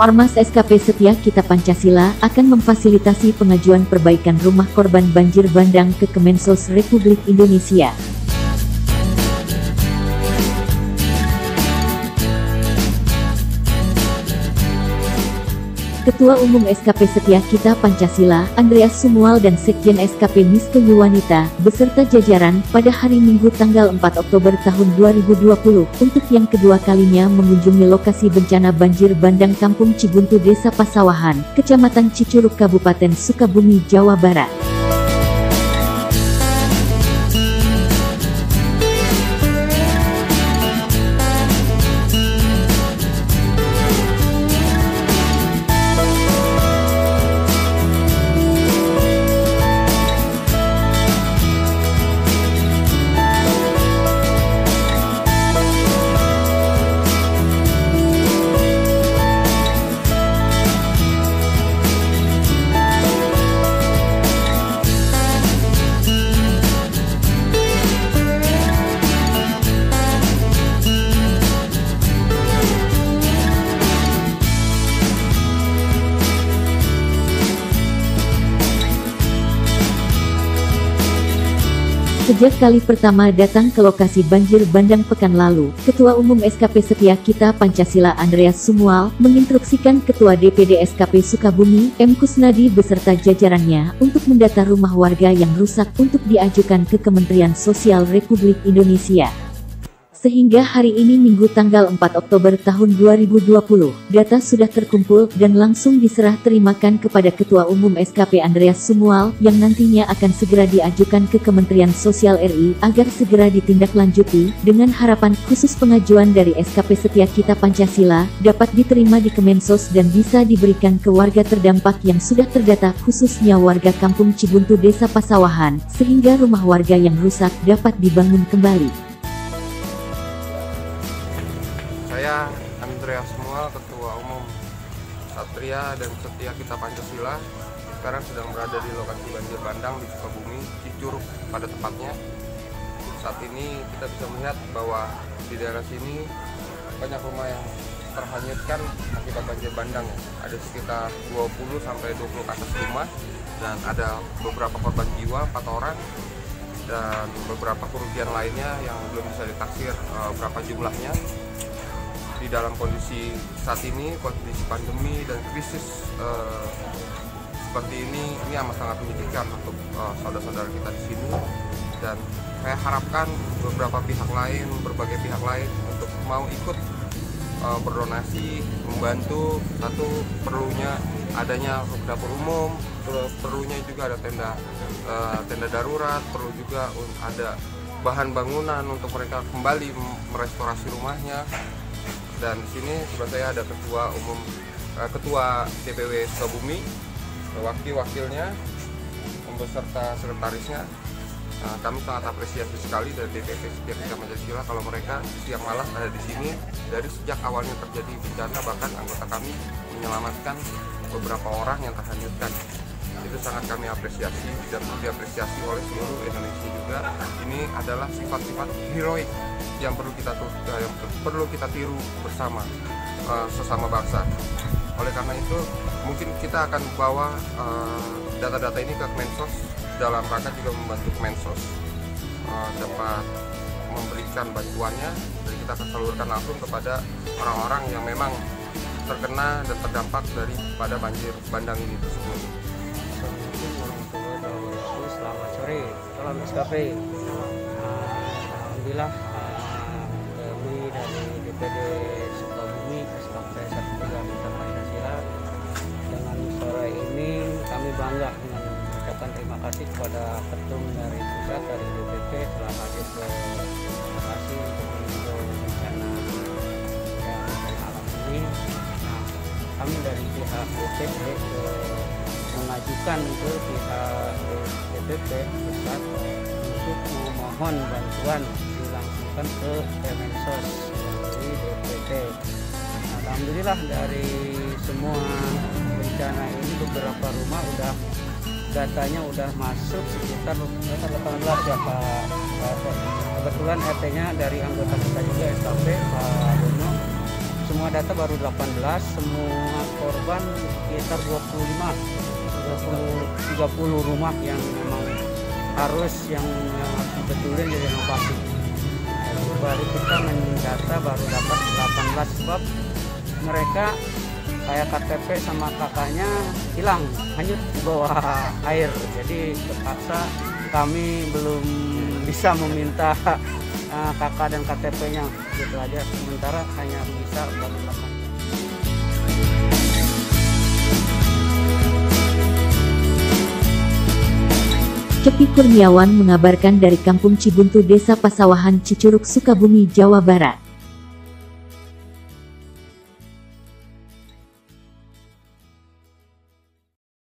Ormas SKP Setia Kita Pancasila akan memfasilitasi pengajuan perbaikan rumah korban banjir bandang ke Kemensos Republik Indonesia. Ketua Umum SKP Setia Kita Pancasila, Andreas Sumual dan Sekjen SKP Miske Yuwanita, beserta jajaran, pada hari Minggu tanggal 4 Oktober tahun 2020, untuk yang kedua kalinya mengunjungi lokasi bencana banjir bandang Kampung Cibuntu Desa Pasawahan, Kecamatan Cicurug Kabupaten Sukabumi, Jawa Barat. Sejak kali pertama datang ke lokasi banjir bandang pekan lalu, Ketua Umum SKP Setia Kita Pancasila Andreas Sumual menginstruksikan Ketua DPD SKP Sukabumi, M. Kusnadi beserta jajarannya untuk mendata rumah warga yang rusak untuk diajukan ke Kementerian Sosial Republik Indonesia. Sehingga hari ini Minggu tanggal 4 Oktober tahun 2020, data sudah terkumpul dan langsung diserah terimakan kepada Ketua Umum SKP Andreas Sumual yang nantinya akan segera diajukan ke Kementerian Sosial RI agar segera ditindaklanjuti, dengan harapan khusus pengajuan dari SKP Setia Kita Pancasila dapat diterima di Kemensos dan bisa diberikan ke warga terdampak yang sudah terdata, khususnya warga Kampung Cibuntu Desa Pasawahan, sehingga rumah warga yang rusak dapat dibangun kembali. Saya Andreas Sumual, Ketua Umum Satria dan Setia Kita Pancasila, sekarang sedang berada di lokasi banjir bandang di Sukabumi, Cicurug pada tepatnya. Saat ini kita bisa melihat bahwa di daerah sini banyak rumah yang terhanyutkan akibat banjir bandang. Ada sekitar 20-20 ke atas rumah dan ada beberapa korban jiwa, 4 orang, dan beberapa kerugian lainnya yang belum bisa ditaksir berapa jumlahnya. Di dalam kondisi saat ini, kondisi pandemi dan krisis seperti ini amat sangat menyedihkan untuk saudara-saudara kita di sini. Dan saya harapkan beberapa pihak lain, berbagai pihak lain untuk mau ikut berdonasi, membantu. Satu, perlunya adanya dapur umum, perlunya juga ada tenda darurat, perlu juga ada bahan bangunan untuk mereka kembali merestorasi rumahnya. Dan di sini sebelah saya ada Ketua DPW Sukabumi, wakil-wakilnya, beserta sekretarisnya. Kami sangat apresiasi sekali dari DPP Setia Kita Pancasila kalau mereka siang malam ada di sini dari sejak awalnya terjadi bencana, bahkan anggota kami menyelamatkan beberapa orang yang terhanyutkan. Itu sangat kami apresiasi dan perlu diapresiasi oleh seluruh Indonesia juga. Ini adalah sifat-sifat heroik yang perlu kita tiru bersama sesama bangsa. Oleh karena itu, mungkin kita akan bawa data-data ini ke Kemensos dalam rangka juga membantu Kemensos dapat memberikan bantuannya, dan kita akan salurkan langsung kepada orang-orang yang memang terkena dan terdampak daripada banjir bandang ini tersebut. Selamat sore, salam SKP. Alhamdulillah, kami dari DPD Sukabumi SKP Setia Kita Pancasila, dengan sore ini kami bangga mengucapkan terima kasih kepada ketum dari pusat, dari DPP telah hadir ke lokasi untuk meninjau bencana alam ini. Nah, kami dari pihak DPP mengajukan ke pihak DPP pusat untuk memohon bantuan dilangsungkan ke Kemensos dari DPP. Alhamdulillah, dari semua bencana ini beberapa rumah datanya udah masuk sekitar 18 ya Pak. Kebetulan RT-nya dari anggota kita juga SKP Pak Bono, semua data baru 18, semua korban sekitar 30 rumah yang memang harus dibetulin di renovasi. Baru kita mendata baru dapat 18 sebab mereka kayak KTP sama kakaknya hilang, hanyut di bawah air. Jadi terpaksa kami belum bisa meminta kakak dan KTP-nya, gitu aja. Sementara hanya bisa melakukan. Cepi Kurniawan mengabarkan dari Kampung Cibuntu, Desa Pasawahan, Cicurug, Sukabumi, Jawa Barat.